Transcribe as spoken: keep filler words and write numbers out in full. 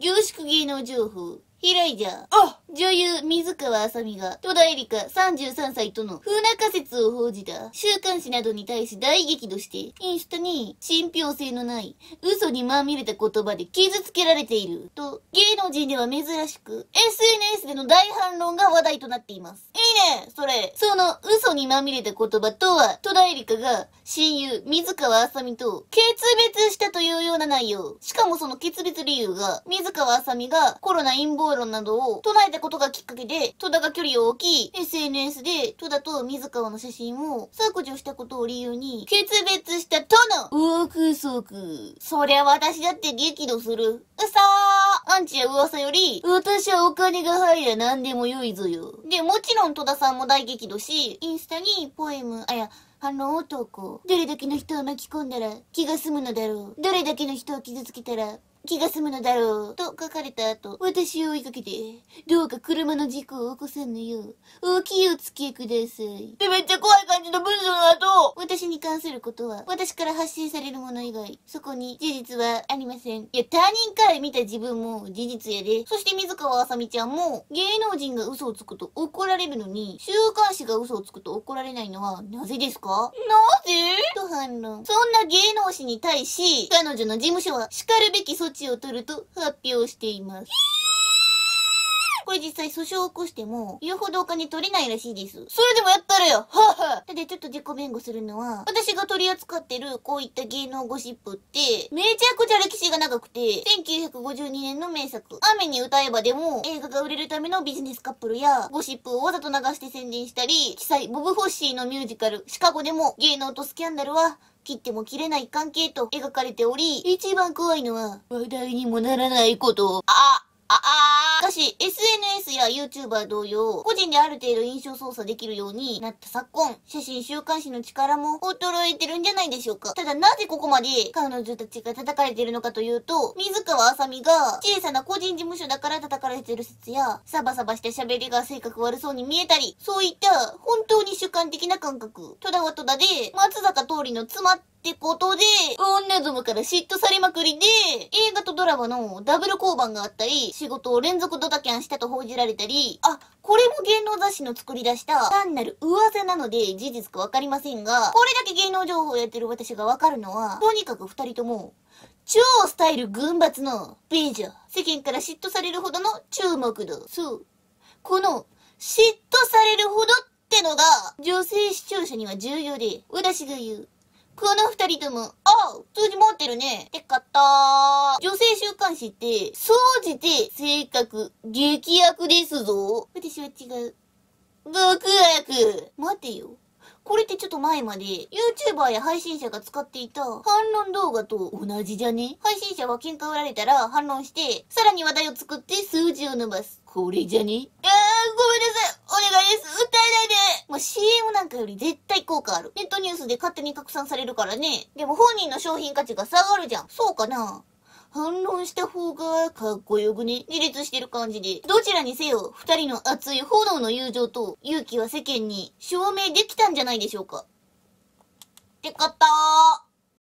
凝縮芸能情報。平井じゃ。 あ女優、水川あさみが、戸田恵梨香さんじゅうさんさいとの不仲説を報じた週刊誌などに対し大激怒して、インスタに信憑性のない嘘にまみれた言葉で傷つけられていると、芸能人では珍しく エスエヌエス での大反論が話題となっています。いいねそれ。その嘘にまみれた言葉とは、戸田恵梨香が親友、水川あさみと決別したというような内容。しかもその決別理由が、水川あさみがコロナ陰謀論などを唱えたことがきっかけで、戸田が距離を置き、エスエヌエス で戸田と水川の写真を削除したことを理由に、決別したとの憶測。そりゃ私だって激怒する。うそーアンチや噂より、私はお金が入りゃ何でも良いぞよ。で、もちろん戸田さんも大激怒し、インスタにポエム、あや、反論投稿。どれだけの人を巻き込んだら気が済むのだろう。どれだけの人を傷つけたら気が済むのだろう。と書かれた後、私を追いかけて、どうか車の事故を起こさぬよう、お気をつけください。で、めっちゃ怖い感じの文章の後、私に関することは、私から発信されるもの以外、そこに事実はありません。いや、他人から見た自分も事実やで。そして水川あさみちゃんも、芸能人が嘘をつくと怒られるのに、週刊誌が嘘をつくと怒られないのは、なぜですか？なぜ？と反論。そんな芸能誌に対し、彼女の事務所は、叱るべき措置を取ると発表しています。これ実際訴訟を起こしても、言うほどお金取れないらしいです。それでもやったらよはぁはぁただちょっと自己弁護するのは、私が取り扱ってるこういった芸能ゴシップって、めちゃくちゃ歴史が長くて、せんきゅうひゃくごじゅうにねんの名作、雨に歌えばでも、映画が売れるためのビジネスカップルや、ゴシップをわざと流して宣伝したり、記載、ボブ・フォッシーのミュージカル、シカゴでも芸能とスキャンダルは、切っても切れない関係と描かれており、一番怖いのは、話題にもならないこと。あああしかし、エスエヌエス や YouTuber 同様、個人である程度印象操作できるようになった昨今、写真週刊誌の力も衰えてるんじゃないでしょうか。ただなぜここまで彼女たちが叩かれているのかというと、水川あさみが小さな個人事務所だから叩かれてる説や、サバサバした喋りが性格悪そうに見えたり、そういった本当に主観的な感覚。戸田は戸田で、松坂桃李の妻ってことで、女どもから嫉妬されまくりで、映画とドラマのダブル降板があったり、仕事を連続ドタキャンしたと報じられたり、あ、これも芸能雑誌の作り出した単なる噂なので事実かわかりませんが、これだけ芸能情報をやってる私がわかるのは、とにかく二人とも、超スタイル群抜の美女。世間から嫉妬されるほどの注目度。そう。この、嫉妬されるほどってのが、女性視聴者には重要で、私が言う。この二人とも、ああ、数字持ってるね。てかったー。女性週刊誌って、総じて性格、激悪ですぞ。私は違う。極悪。待てよ。これってちょっと前まで YouTuber や配信者が使っていた反論動画と同じじゃね？配信者は喧嘩売られたら反論して、さらに話題を作って数字を伸ばす。これじゃね？あー、ごめんなさい。お願いです。訴えないで。まあ、シーエム なんかより絶対効果ある。ネットニュースで勝手に拡散されるからね。でも本人の商品価値が下がるじゃん。そうかな？反論した方がかっこよくね。自立してる感じで。どちらにせよ、二人の熱い炎の友情と勇気は世間に証明できたんじゃないでしょうか。ってかったー。